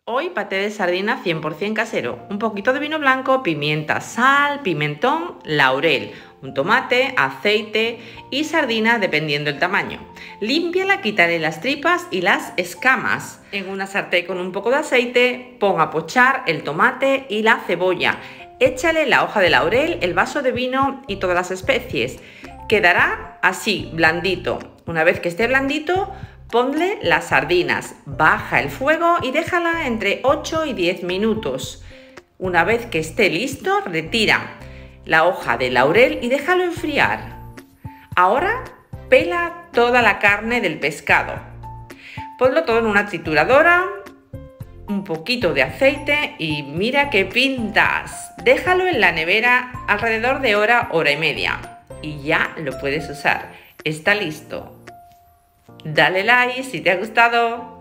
Hoy paté de sardina 100% casero, un poquito de vino blanco, pimienta, sal, pimentón, laurel, un tomate, aceite y sardina dependiendo del tamaño. Límpiala, quítale las tripas y las escamas. En una sartén con un poco de aceite, pon a pochar el tomate y la cebolla. Échale la hoja de laurel, el vaso de vino y todas las especies. Quedará así, blandito. Una vez que esté blandito, ponle las sardinas, baja el fuego y déjala entre 8 y 10 minutos. Una vez que esté listo, retira la hoja de laurel y déjalo enfriar. Ahora pela toda la carne del pescado. Ponlo todo en una trituradora, un poquito de aceite y mira qué pintas. Déjalo en la nevera alrededor de hora y media y ya lo puedes usar. Está listo. Dale like si te ha gustado.